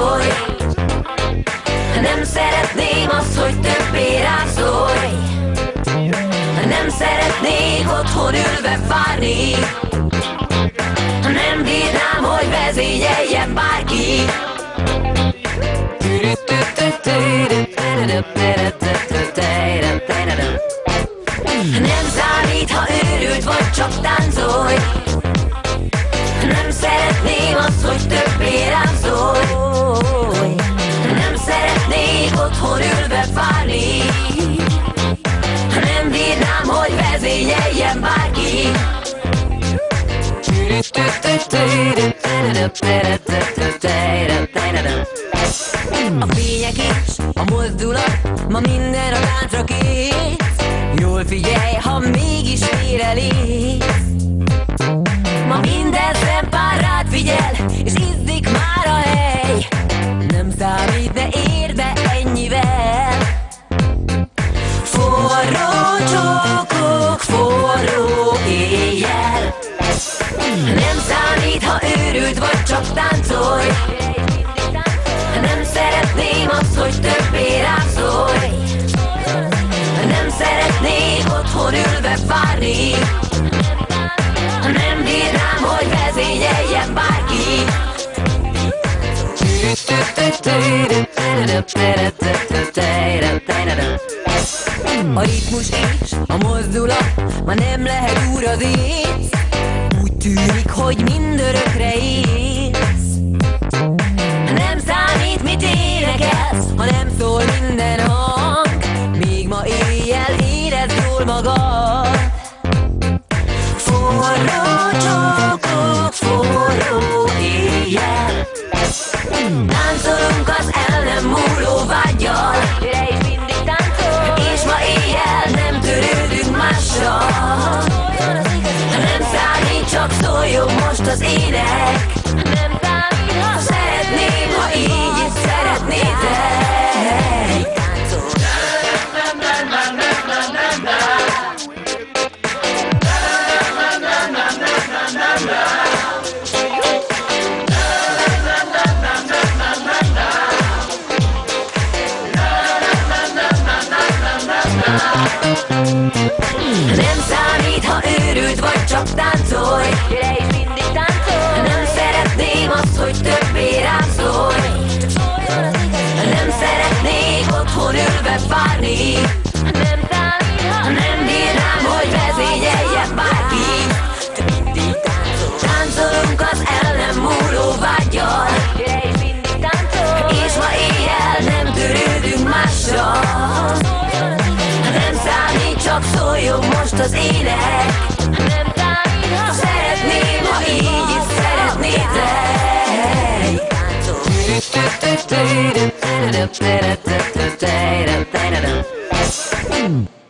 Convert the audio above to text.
táncolj. Nem szeretném azt, hogy többé rám szólj. Nem szeretnék otthon ülve várni. Nem bírnám, hogy vezényeljen bárki. Nem számít, ha őrült vagy, csak táncolj. Nem szeretném azt, hogy többé rám szólj. Nem szeretnék otthon ülve várni. Nem bírnám, hogy vezényeljen bárki. A fények és a mozdulat, ma minden a táncra kész. Jól figyelj, ha mégis félrelész. Ma minden szempár rád figyel, és izzik már a hely. Nem számít, de érd be ennyivel. Forró csókok, forró éjjel. Nem számít, ha őrült vagy, csak táncolj. Nem szeretném azt, hogy többé rám szólj. Nem szeretnék otthon ülve várni. Nem bírnám, hogy vezényeljen bárki. A ritmus és a mozdulat ma nem lehet úr az ész. Úgy tűnik, hogy mindörökre élsz. Nem számít, mit énekelsz, ha nem szól minden hang. Még ma éjjel érezd jól magad. Forró csókok, forró éjjel. Táncolunk az el nem múló vággyal. Gyere és mindig táncolj. És ma éjjel nem törődünk mással. Nem számít, csak szóljon most az ének. Nem számít, ha szeretném, ha így is szeretnétek. Nem számít, ha őrült vagy, csak táncolj. Gyere és mindig táncolj. Nem szeretném azt, hogy többé rám szólj. Nem szeretnék otthon ülve várni. Nem számít, ha nem bírnám, hogy vezényeljen bárki. Táncolunk az el nem múló vággyal. Gyere és mindig táncolj. És ma éjjel nem törődünk mással. Nem számít, csak szóljon most az ének. Nem számít, ha szeretném, ha így is szeretnétek.